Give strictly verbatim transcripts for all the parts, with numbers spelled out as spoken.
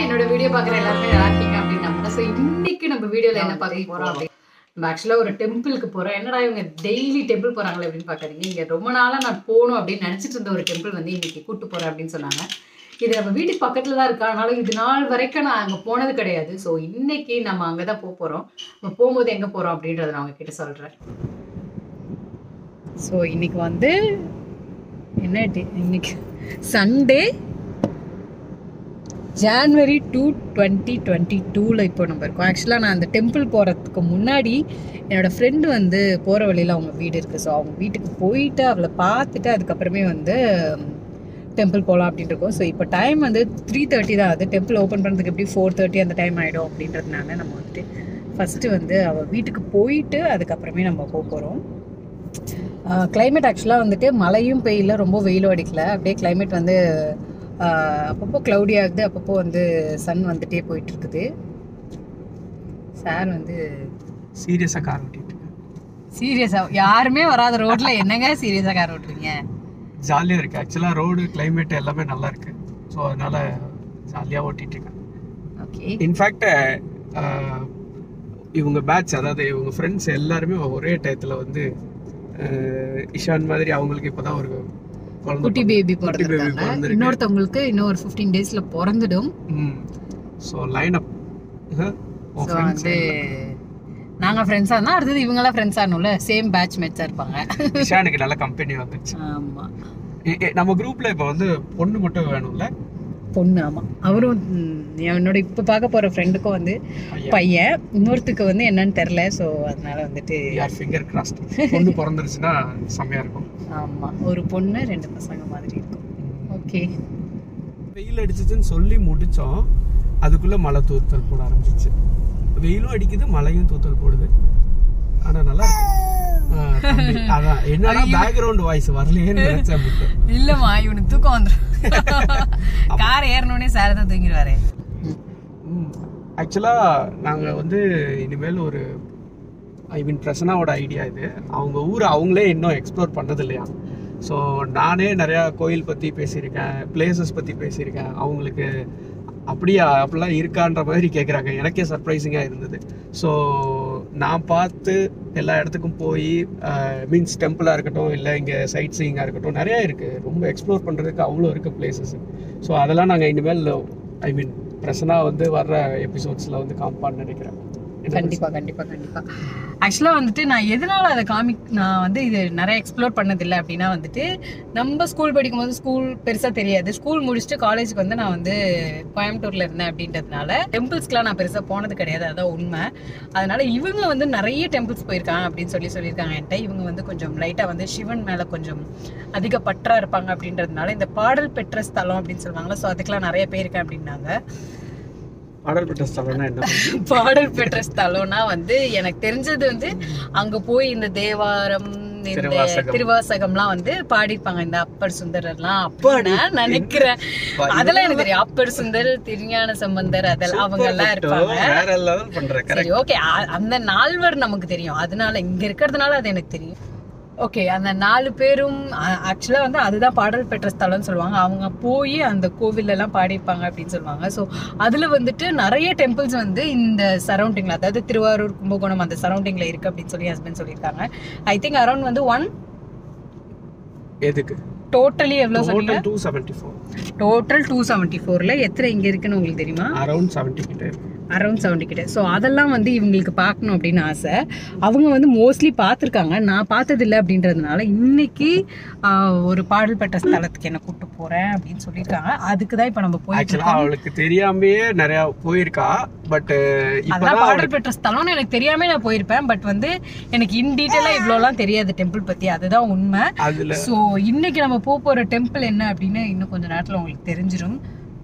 என்னோட வீடியோ பாக்குற எல்லாருமே நல்லா இருக்கீங்க அப்படின்னு நம்புறேன். ஸோ இன்னைக்கு நம்ம வீடியோல என்ன பார்க்க போறோம் அப்படின்னு நம்ம ஆக்சுவலா ஒரு டெம்பிளுக்கு போறோம். என்னடா இவங்க டெய்லி டெம்பிள் போறாங்களே அப்படின்னு பாக்காதீங்க. இங்க ரொம்ப நாளா நான் போகணும் அப்படின்னு நினைச்சிட்டு இருந்த ஒரு டெம்பிள் வந்து இன்னைக்கு கூட்டு போறேன் அப்படின்னு சொன்னாங்க. இது நம்ம வீட்டுக்கு பக்கத்துல தான் இருக்கா, அதனால இது நாள் வரைக்கும் நான் அங்க போனது கிடையாது. ஸோ இன்னைக்கு நம்ம அங்கதான் போக போறோம். நம்ம போகும்போது எங்க போறோம் அப்படின்றத நான் உங்ககிட்ட சொல்றேன். ஸோ இன்னைக்கு வந்து என்ன இன்னைக்கு Sunday January two twenty twenty டூவில் இப்போ நம்ம இருக்கோம். ஆக்சுவலாக நான் அந்த டெம்பிள் போகிறதுக்கு முன்னாடி என்னோடய ஃப்ரெண்டு வந்து போகிற வழியில் அவங்க வீடு இருக்குது. ஸோ அவங்க வீட்டுக்கு போயிட்டு அவளை பார்த்துட்டு அதுக்கப்புறமே வந்து டெம்பிள் போகலாம் அப்படின்ட்டு இருக்கோம். ஸோ இப்போ டைம் வந்து த்ரீ தேர்ட்டி தான் ஆகுது. டெம்பிள் ஓப்பன் பண்ணுறதுக்கு எப்படி ஃபோர் தேர்ட்டி அந்த டைம் ஆகிடும் அப்படின்றதுனால நம்ம வந்துட்டு ஃபஸ்ட்டு வந்து அவள் வீட்டுக்கு போயிட்டு அதுக்கப்புறமே நம்ம போக போகிறோம். கிளைமேட் ஆக்சுவலாக வந்துட்டு மழையும் பெய்யல, ரொம்ப வெயிலும் அடிக்கல. அப்படியே கிளைமேட் வந்து அப்பப்போ க்ளவுடி ஆகுது, அப்பப்போ வந்து சன் வந்துட்டே போயிட்டு இருக்குது. சார் வந்து சீரியஸாக கார் ஓட்டிட்டு சீரியஸாக யாருமே வராத ரோட்ல என்னங்க சீரியஸாக கார் ஓட்டுறீங்க? ஜாலியாக இருக்குது. ஆக்சுவலாக ரோடு கிளைமேட் எல்லாமே நல்லா இருக்கு. ஸோ அதனால ஜாலியாக ஓட்டிட்டு இருக்கேன். ஓகே. இன்ஃபேக்ட் இவங்க பேட்ச், அதாவது இவங்க ஃப்ரெண்ட்ஸ் எல்லாருமே ஒரே டயத்தில் வந்து இஷான் மாதிரி அவங்களுக்கு இப்போதான் ஒரு குட்டி பேபி பிறந்திருக்காங்க. இன்னொருத்தவங்களுக்கு இன்னும் ஒரு ஃபிஃப்டீன் டேஸ்ல பிறந்துடும். ஸோ லைன் அப் வந்து நாங்க ஃப்ரெண்ட்ஸா இருந்தா அடுத்தது இவங்கெல்லாம் ஃப்ரெண்ட்ஸா ஆகணும்ல, சேம் பேட்ச் மேட்சா இருப்பாங்க. இஷானுக்கு நல்ல கம்பெனி வந்துச்சு. ஆமா, நம்ம குரூப்ல இப்போ வந்து பொண்ணு மட்டும் வேணும்ல, பொண்ணு. ஆமா, அவரும் என்னோட இப்ப பார்க்க போற ஃப்ரெண்டுக்கும் வந்து பையன், இன்னொருத்துக்கு வந்து என்னன்னு தெரியல. ஸோ அதனால வந்துட்டு யார் ஃபிங்கர் கிராஸ்ட் பொண்ணு பிறந்துருச்சுன்னா செம்மையா இருக்கும். ஆமா, ஒரு பொண்ணு ரெண்டு பசங்க மாதிரி இருக்கும். ஓகே. வெயில் அடிச்சிச்சுன்னு சொல்லி முடிச்சோம், அதுக்குள்ள மழை தூத்தல் போட ஆரம்பிச்சிச்சு. வெயிலும் அடிக்குது, மழையும் தூத்தல் போடுது. ஆனா நல்லா இருக்கு. அதான் என்னன்னா பேக்ரவுண்ட் வாய்ஸ் வரலையேன்னு நினைச்சேன். இல்லம்மா, இவனுக்கு தூக்கம் வந்துடும். கார் ஏறணும்னே சார் தான் தூங்கிடுவாரு. ஆக்சுவலா நாங்க வந்து இனிமேல் ஒரு ஐ மீன் பிரசனாவோட ஐடியா இது. அவங்க ஊரை அவங்களே இன்னும் எக்ஸ்ப்ளோர் பண்ணது இல்லையா. ஸோ நானே நிறையா கோயில் பற்றி பேசியிருக்கேன், பிளேசஸ் பற்றி பேசியிருக்கேன். அவங்களுக்கு அப்படியா அப்படிலாம் இருக்கான்ற மாதிரி கேட்குறாங்க. எனக்கே சர்ப்ரைசிங்காக இருந்தது. ஸோ நான் பார்த்து எல்லா இடத்துக்கும் போய் மீன்ஸ் டெம்பிளாக இருக்கட்டும், இல்லை இங்கே சைட் சீயிங்காக இருக்கட்டும், நிறையா இருக்குது. ரொம்ப எக்ஸ்ப்ளோர் பண்ணுறதுக்கு அவ்வளோ இருக்குது பிளேசஸ். ஸோ அதெல்லாம் நாங்கள் இனிமேல் ஐ மீன் பிரசனா வந்து வர்ற எபிசோட்ஸில் வந்து காமிப்பான்னு நினைக்கிறேன். கண்டிப்பா கண்டிப்பா கண்டிப்பா. ஆக்சுவலா வந்துட்டு நான் எதனால அதை காமி நான் வந்து இது நிறைய எக்ஸ்ப்ளோர் பண்ணதில்லை அப்படின்னா வந்துட்டு நம்ம ஸ்கூல் படிக்கும் போது ஸ்கூல் பெருசா தெரியாது. ஸ்கூல் முடிச்சுட்டு காலேஜுக்கு வந்து நான் வந்து கோயம்புத்தூர்ல இருந்தேன் அப்படின்றதுனால டெம்பிள்ஸ்க்குலாம் நான் பெருசா போனது கிடையாது. அதான் உண்மை. அதனால இவங்க வந்து நிறைய டெம்பிள்ஸ் போயிருக்காங்க அப்படின்னு சொல்லி சொல்லியிருக்காங்க என்கிட்ட. இவங்க வந்து கொஞ்சம் லைட்டா வந்து சிவன் மேல கொஞ்சம் அதிக பற்றா இருப்பாங்க அப்படின்றதுனால இந்த பாடல் பெற்ற ஸ்தலம் அப்படின்னு சொல்லுவாங்களா, ஸோ அதுக்கெல்லாம் நிறைய பேருக்கேன் அப்படின்னாங்க. பாடல் பெற்ற ஸ்தலம்னா என்ன? பாடல் பெற்ற ஸ்தலம்னா வந்து எனக்கு தெரிஞ்சது வந்து அங்க போய் இந்த தேவாரம், இந்த திருவாசகம்லாம் வந்து பாடிப்பாங்க. இந்த அப்பர் சுந்தரர்லாம் அப்படி நான் நினைக்கிறேன். அதெல்லாம் எனக்கு தெரியும். அப்பர் சுந்தர், திருஞான சம்பந்தர், அதெல்லாம் அவங்க எல்லாம் இருப்பாங்க. சரி, ஓகே. அந்த நால்வர் நமக்கு தெரியும், அதனால இங்க இருக்கிறதுனால அது எனக்கு தெரியும். ஓகே, அந்த நாலு பேரும் ஆக்சுவலா வந்து அதுதான் பாடல் பெற்ற ஸ்தலம்னு சொல்லுவாங்க. அவங்க போய் அந்த கோவில் எல்லாம் பாடிப்பாங்க அப்படின்னு சொல்லுவாங்க. ஸோ அதுல வந்துட்டு நிறைய டெம்பிள்ஸ் வந்து இந்த சரௌண்டிங்ல, அதாவது திருவாரூர், கும்பகோணம் அந்த சரௌண்டிங்ல இருக்கு அப்படின்னு சொல்லி ஹஸ்பண்ட் சொல்லியிருக்காங்க. ஐ திங்க் அரௌண்ட் வந்து ஒன் எதுக்கு டோட்டலி எவ்வளவு சொன்னீங்க? Two seventy four. Total two seventy ஃபோர்ல எத்தனை இங்க இருக்குன்னு உங்களுக்கு தெரியுமா? அரௌண்ட் செவன்டி கிட்ட இருக்கு. அரௌண்ட் செவன்டி கிட்ட. ஸோ அதெல்லாம் வந்து இவங்களுக்கு பார்க்கணும் அப்படின்னு ஆசை. அவங்க வந்து மோஸ்ட்லி பார்த்துருக்காங்க, நான் பார்த்ததில்லை அப்படின்றதுனால இன்னைக்கு ஒரு பாடல் பெற்ற ஸ்தலத்துக்கு என்ன கூப்பிட்டு போறேன் அப்படின்னு சொல்லியிருக்காங்க. அதுக்கு தான் இப்போ நம்ம போயிட்டு அவளுக்கு தெரியாமையே நிறைய போயிருக்கா. பட் அதான் பாடல் பெற்ற ஸ்தலம்னு எனக்கு தெரியாம நான் போயிருப்பேன். பட் வந்து எனக்கு இன் டீட்டெயிலா இவ்வளோலாம் தெரியாது டெம்பிள் பத்தி, அதுதான் உண்மை. ஸோ இன்னைக்கு நம்ம போக போற டெம்பிள் என்ன அப்படின்னு இன்னும் கொஞ்ச நேரத்தில் உங்களுக்கு தெரிஞ்சிடும்.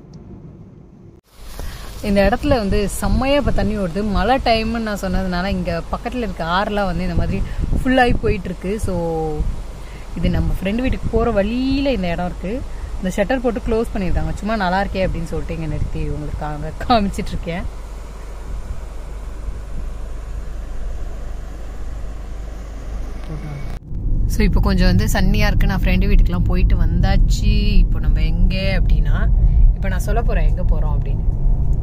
இந்த இடத்துல வந்து செம்மையாக இப்போ தண்ணி ஓடுது. மழை டைம்னு நான் சொன்னதுனால இங்கே பக்கத்தில் இருக்க ஆறுலாம் வந்து இந்த மாதிரி ஃபுல்லாகி போயிட்டுருக்கு. ஸோ இது நம்ம ஃப்ரெண்டு வீட்டுக்கு போகிற வழியில் இந்த இடம் இருக்குது. இந்த ஷட்டர் போட்டு க்ளோஸ் பண்ணியிருக்காங்க. சும்மா நல்லா இருக்கே அப்படின்னு சொல்லிட்டு இங்கே நிறுத்தி உங்களுக்கு அங்கே காமிச்சிட்ருக்கேன். ஸோ இப்போ கொஞ்சம் வந்து சன்னியாக இருக்குது. நான் ஃப்ரெண்டு வீட்டுக்கெலாம் போயிட்டு வந்தாச்சு. இப்போ நம்ம எங்கே அப்படின்னா இப்போ நான் சொல்ல போகிறேன் எங்கே போகிறோம் அப்படின்னு.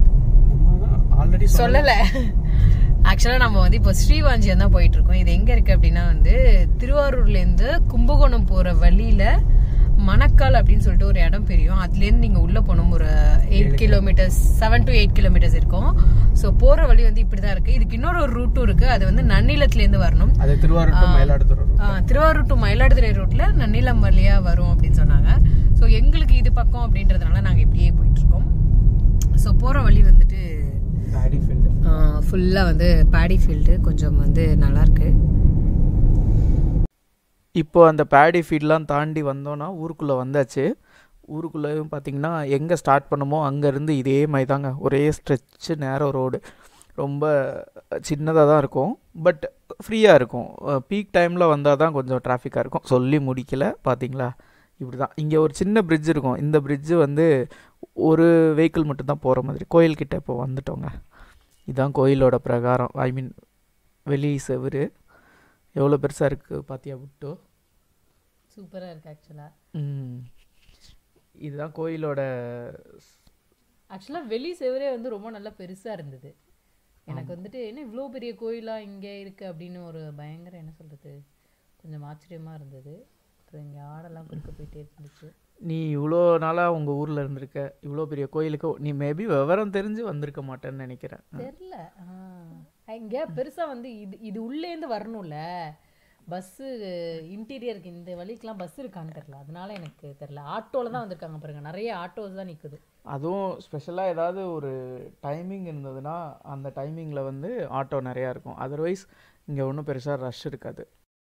ஆல்ரெடி சொல்லலை. ஆக்சுவலாக நம்ம வந்து இப்போ ஸ்ரீவாஞ்சியம் தான் போயிட்டு இருக்கோம். இது எங்கே இருக்குது அப்படின்னா வந்து திருவாரூர்லேருந்து கும்பகோணம் போகிற வழியில் மணக்கால் அப்படின்னு சொல்லிட்டு ஒரு இடம் பெரியும். அதுலேருந்து நீங்கள் உள்ளே போகணும். ஒரு eight kilometres seven to eight kilometres இருக்கும். ஸோ போகிற வழி வந்து இப்படி தான் இருக்குது. இதுக்கு இன்னொரு ஒரு ரூட்டும் இருக்குது. அது வந்து நன்னிலத்துலேருந்து வரணும். அது திருவாரூர் டு மயிலாடுதுறை. திருவாரூர் டு மயிலாடுதுறை ரூட்டில் நன்னிலம் வழியாக வரும் அப்படின்னு சொன்னாங்க. ஸோ எங்களுக்கு இது பக்கம் அப்படின்றதுனால நாங்கள் இப்படியே போயிட்டுருக்கோம். ஸோ போகிற வழி வந்துட்டு பேடி ஃபீல்டு, ஃபுல்லாக வந்து பேடி ஃபீல்டு கொஞ்சம் வந்து நல்லாயிருக்கு. இப்போ அந்த பேடி ஃபீல்டெலாம் தாண்டி வந்தோன்னா ஊருக்குள்ளே வந்தாச்சு. ஊருக்குள்ளேயும் பார்த்திங்கன்னா எங்கே ஸ்டார்ட் பண்ணமோ அங்கேருந்து இதே மாதிரி தாங்க, ஒரே ஸ்ட்ரெச்சு நேரோ ரோடு. ரொம்ப சின்னதாக தான் இருக்கும், பட் ஃப்ரீயாக இருக்கும். பீக் டைமில் வந்தால் தான் கொஞ்சம் டிராஃபிக்காக இருக்கும். சொல்லி முடிக்கலை பார்த்தீங்களா, இப்படி தான். இங்கே ஒரு சின்ன பிரிட்ஜ் இருக்கும். இந்த பிரிட்ஜு வந்து ஒரு வெஹிக்கிள் மட்டும்தான் போகிற மாதிரி. கோயில்கிட்ட இப்போ வந்துட்டோங்க. இதுதான் கோயிலோட பிரகாரம், ஐ மீன் வெளி செவுரு. எவ்வளோ பெருசாக இருக்குது பார்த்தியா புட்டு? சூப்பராக இருக்குது ஆக்சுவலாக. ம் இதுதான் கோயிலோட. ஆக்சுவலாக வெளி செவரே வந்து ரொம்ப நல்லா பெருசாக இருந்தது. எனக்கு வந்துட்டு என்ன இவ்வளோ பெரிய கோயிலாக இங்கே இருக்குது அப்படின்னு ஒரு பயங்கர என்ன சொல்கிறது கொஞ்சம் ஆச்சரியமாக இருந்தது. அப்புறம் இங்கே ஆடெல்லாம் கொடுக்க போயிட்டே இருந்துச்சு. நீ இவ்வளோ நாளாக உங்கள் ஊரில் இருந்திருக்க, இவ்வளோ பெரிய கோயிலுக்கு நீ மேபி விவரம் தெரிஞ்சு வந்திருக்க மாட்டேன்னு நினைக்கிறேன். தெரில, இங்கே பெருசாக வந்து இது இது உள்ளேருந்து வரணும்ல, பஸ்ஸு இன்டீரியருக்கு இந்த வழிக்கெலாம் பஸ் இருக்கான்னு தெரில. அதனால எனக்கு தெரில. ஆட்டோவில் தான் வந்திருக்காங்க பாருங்க, நிறைய ஆட்டோஸ் தான் நிற்குது. அதுவும் ஸ்பெஷலாக ஏதாவது ஒரு டைமிங் இருந்ததுன்னா அந்த டைமிங்கில் வந்து ஆட்டோ நிறையா இருக்கும். அதர்வைஸ் இங்கே ஒன்றும் பெருசாக ரஷ் இருக்காது.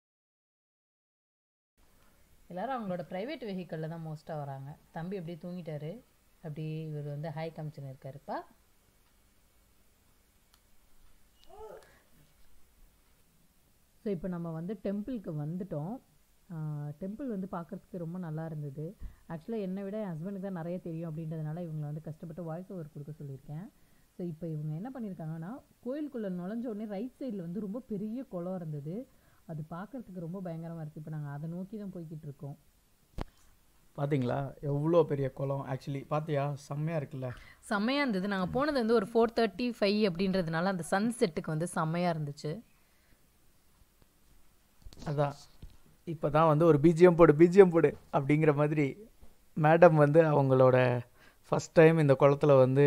எல்லோரும் அவங்களோட ப்ரைவேட் வெஹிக்கிளில் தான் மோஸ்ட்டாக வராங்க. தம்பி அப்படியே தூங்கிட்டாரு. அப்படி இவர் வந்து ஹாய் காமிச்சுன்னு இருக்காருப்பா. ஸோ இப்போ நம்ம வந்து டெம்பிளுக்கு வந்துட்டோம். டெம்பிள் வந்து பார்க்குறதுக்கு ரொம்ப நல்லா இருந்தது. ஆக்சுவலாக என்னை விட என் ஹஸ்பண்டுக்கு தான் நிறைய தெரியும் அப்படின்றதுனால இவங்களை வந்து கஷ்டப்பட்டு வாய்ஸ் ஓவர் கொடுக்க சொல்லியிருக்கேன். ஸோ இப்போ இவங்க என்ன பண்ணியிருக்காங்கன்னா, கோயிலுக்குள்ளே நுழைஞ்ச உடனே ரைட் சைடில் வந்து ரொம்ப பெரிய குளம் இருந்தது. அது பார்க்குறதுக்கு ரொம்ப பயங்கரமாக இருக்குது. இப்போ நாங்கள் அதை நோக்கி தான் போய்கிட்டு இருக்கோம். பார்த்தீங்களா எவ்வளோ பெரிய குளம்? ஆக்சுவலி பார்த்தியா, செம்மையாக இருக்குல்ல? செம்மையாக இருந்தது. நாங்கள் போனது வந்து ஒரு ஃபோர் தேர்ட்டி ஃபைவ் அப்படின்றதுனால அந்த சன் செட்டுக்கு வந்து செம்மையாக இருந்துச்சு. அதான் இப்போ தான் வந்து ஒரு பிஜிஎம் போடு பிஜிஎம் போடு அப்படிங்கிற மாதிரி மேடம் வந்து அவங்களோட ஃபஸ்ட் டைம் இந்த குளத்தில் வந்து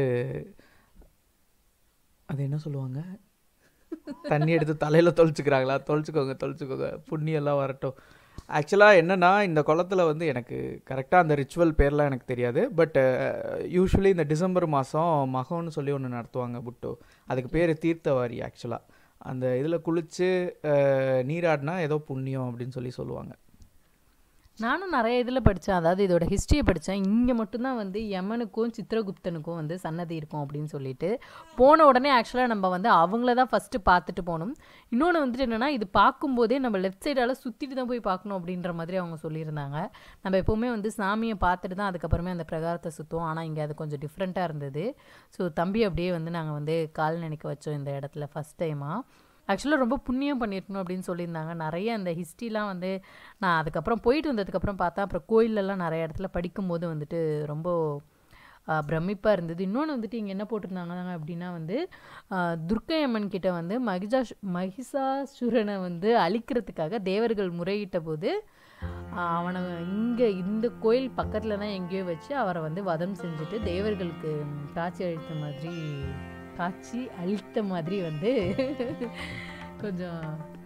அது என்ன சொல்லுவாங்க, தண்ணி எடுத்து தலையில் தொளிச்சுக்கிறாங்களா? தொளிச்சுக்கோங்க தொளிச்சுக்கோங்க, புண்ணியெல்லாம் வரட்டும். ஆக்சுவலாக என்னென்னா, இந்த குளத்தில் வந்து எனக்கு கரெக்டாக அந்த ரிச்சுவல் பேர்லாம் எனக்கு தெரியாது. பட் யூஸ்வலி இந்த டிசம்பர் மாதம் மகம்னு சொல்லி ஒன்று நடத்துவாங்க புட்டு. அதுக்கு பேர் தீர்த்தவாரி. ஆக்சுவலாக அந்த இதில் குளித்து நீராடினா ஏதோ புண்ணியம் அப்படின்னு சொல்லி சொல்லுவாங்க. நானும் நிறைய இதில் படித்தேன், அதாவது இதோட ஹிஸ்ட்ரியை படித்தேன். இங்கே மட்டும்தான் வந்து யமனுக்கும் சித்திரகுப்தனுக்கும் வந்து சன்னதி இருக்கும் அப்படின்னு சொல்லிட்டு போன உடனே ஆக்சுவலாக நம்ம வந்து அவங்கள தான் ஃபஸ்ட்டு பார்த்துட்டு போகணும். இன்னொன்று வந்துட்டு என்னென்னா, இது பார்க்கும்போதே நம்ம லெஃப்ட் சைடால் சுற்றிட்டு தான் போய் பார்க்கணும் அப்படின்ற மாதிரி அவங்க சொல்லியிருந்தாங்க. நம்ம எப்போவுமே வந்து சாமியை பார்த்துட்டு தான் அதுக்கப்புறமே அந்த பிரகாரத்தை சுற்றுவோம். ஆனால் இங்கே அது கொஞ்சம் டிஃப்ரெண்ட்டாக இருந்தது. ஸோ தம்பி அப்படியே வந்து நாங்கள் வந்து கால் நினைக்க வச்சோம் இந்த இடத்துல ஃபஸ்ட் டைமாக. ஆக்சுவலாக ரொம்ப புண்ணியம் பண்ணியிருக்கணும் அப்படின்னு சொல்லியிருந்தாங்க. நிறைய அந்த ஹிஸ்ட்ரிலாம் வந்து நான் அதுக்கப்புறம் போயிட்டு வந்ததுக்கப்புறம் பார்த்தா, அப்புறம் கோயிலெல்லாம் நிறைய இடத்துல படிக்கும்போது வந்துட்டு ரொம்ப பிரமிப்பாக இருந்தது. இன்னொன்று வந்துட்டு இங்கே என்ன போட்டிருந்தாங்க அப்படின்னா வந்து துர்க்கை அம்மன் கிட்ட வந்து மகிஷா மகிஷாசுரனை வந்து அழிக்கிறதுக்காக தேவர்கள் முறையிட்ட போது அவனை இங்கே இந்த கோயில் பக்கத்தில் தான் எங்கேயோ வச்சு அவரை வந்து வதம் செஞ்சுட்டு தேவர்களுக்கு காட்சி அளித்த மாதிரி காட்சி அளித்த மாதிரி வந்து கொஞ்சம்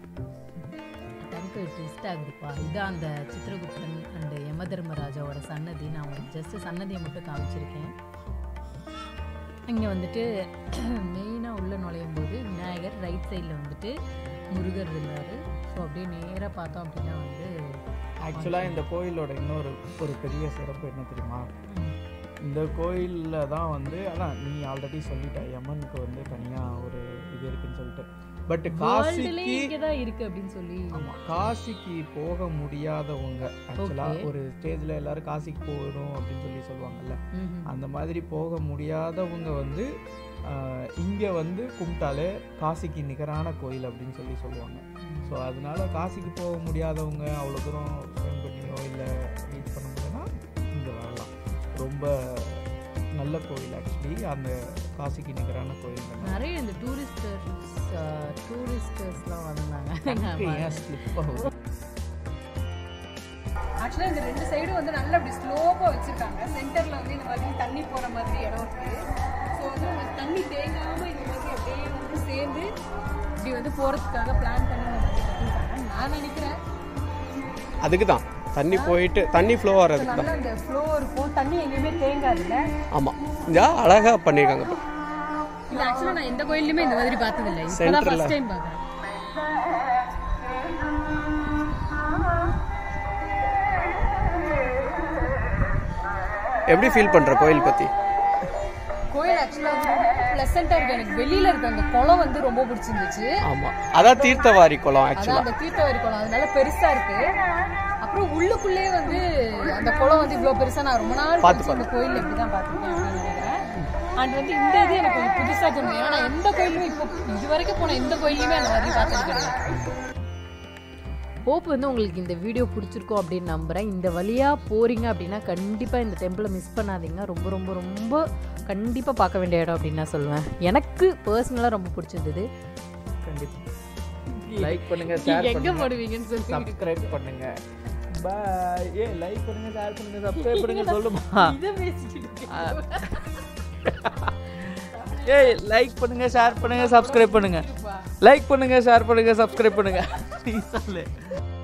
டங்கு ட்விஸ்ட் ஆகுதுப்பா. இதுதான் அந்த சித்திரகுப்தன் அண்ட் யம தர்மராஜாவோட சன்னதி. நான் உங்களுக்கு ஜஸ்ட்டு சன்னதியை மட்டும் காமிச்சிருக்கேன். இங்கே வந்துட்டு மெயினாக உள்ளே நுழையும் போது விநாயகர், ரைட் சைடில் வந்துட்டு முருகர் இருந்தார். ஸோ அப்படியே நேராக பார்த்தோம் அப்படின்னா வந்து ஆக்சுவலாக இந்த கோயிலோட இன்னொரு ஒரு பெரிய சிறப்பு என்ன தெரியுமா? இந்த கோயிலில் தான் வந்து, அதான் நீ ஆல்ரெடி சொல்லிட்ட, யமனுக்கு வந்து தனியாக ஒரு இது இருக்குன்னு சொல்லிட்டு. பட் காசிக்கு தான் இருக்கு அப்படின்னு சொல்லி. ஆமாம், காசிக்கு போக முடியாதவங்க ஆக்சுவலாக ஒரு ஸ்டேஜில் எல்லாரும் காசிக்கு போகணும் அப்படின்னு சொல்லி சொல்லுவாங்கல்ல, அந்த மாதிரி போக முடியாதவங்க வந்து இங்கே வந்து கும்பிட்டாலே காசிக்கு நிகரான கோயில் அப்படின்னு சொல்லி சொல்லுவாங்க. ஸோ அதனால காசிக்கு போக முடியாதவங்க அவ்வளோ தூரம் ஸ்பெண்ட் பண்ணியோ இல்லை ரீச் பண்ண முடியும்னா இங்கே வரலாம். ரொம்ப நல்ல உள்ள கோயில் ஆக்சுவலி அந்த காசிக்கு நிகரான கோயில் தான். நிறைய இந்த டூரிஸ்டர்ஸ் டூரிஸ்டர்ஸ்லாம் வந்தாங்க. ஸ்லிப் ஆகும். ஆக்சுவலாக இந்த ரெண்டு சைடும் வந்து நல்லா அப்படி ஸ்லோவாக வச்சுருக்காங்க. சென்டரில் வந்து இந்த மாதிரி தண்ணி போகிற மாதிரி இடம் இருக்குது. ஸோ வந்து உங்களுக்கு தண்ணி தேங்காமல் இந்த மாதிரி அப்படியே வந்து சேர்ந்து இப்படி வந்து போகிறதுக்காக பிளான் பண்ணி கட்டியிருக்காங்க. நான் நினைக்கிறேன் அதுக்கு தான் தண்ணி போயிட்டு தண்ணி ஃப்ளோ ஆகிறதுக்கு நல்லா அந்த ஃப்ளோ இருக்கும், தண்ணி எங்கேயுமே தேங்காதுல்ல. ஆமாம், இங்கே அழகாக பண்ணியிருக்காங்க. இப்போ இல்லை ஆக்சுவலாக நான் எந்த கோயிலுமே இந்த மாதிரி பார்த்ததில்லை, இப்போ தான் ஃபர்ஸ்ட் டைம் பார்க்குறேன். எப்படி ஃபீல் பண்ணுற கோயில் பற்றி? கோயில் ஆக்சுவலாக ரொம்ப ப்ளசண்ட்டாக இருக்குது. எனக்கு வெளியில் இருக்க அந்த குளம் வந்து ரொம்ப பிடிச்சிருந்துச்சு. ஆமாம், அதான் தீர்த்தவாரி குளம் ஆக்சுவலாக. அந்த தீர்த்தவாரி குளம் அதனால பெருசாக இருக்குது. அப்புறம் உள்ளுக்குள்ளே வந்து அந்த குளம் வந்து இவ்வளோ பெருசாக நான் ரொம்ப நாள் பார்த்து அந்த கோயில் எப்படி தான் பார்த்துருக்கேன் அப்படின்னு நினைக்கிறேன். அண்ட் வந்து இந்த இது எனக்கு கொஞ்சம் புதுசாக தோணும். ஏன்னா நான் எந்த கோயிலுமே இப்போ இது வரைக்கும் போன எந்த கோயிலுமே அந்த மாதிரி பார்த்தது கிடையாது. ஹோப் வந்து உங்களுக்கு இந்த வீடியோ பிடிச்சிருக்கோம் அப்படின்னு நம்புகிறேன். இந்த வழியாக போகிறீங்க அப்படின்னா கண்டிப்பாக இந்த டெம்பிளை மிஸ் பண்ணாதீங்க. ரொம்ப ரொம்ப ரொம்ப கண்டிப்பாக பார்க்க வேண்டிய இடம் அப்படின்னு நான் சொல்லுவேன். எனக்கு பர்சனலாக ரொம்ப பிடிச்சிருந்தது. கண்டிப்பாக லைக் பண்ணுங்க, ஷேர் பண்ணுங்க, எங்கே போடுவீங்கன்னு சொல்லி சப்ஸ்கிரைப் பண்ணுங்க. பாய். ஏ லைக் பண்ணுங்க, ஷேர் பண்ணுங்க, சப்ஸ்கிரைப் பண்ணுங்க சொல்லுமா. இதை பேசிக்கிட்டு ஏய் லைக் பண்ணுங்க, ஷேர் பண்ணுங்க, சப்ஸ்கிரைப் பண்ணுங்க. லைக் பண்ணுங்க, ஷேர் பண்ணுங்க, சப்ஸ்கிரைப் பண்ணுங்க. நீ சொல்லு.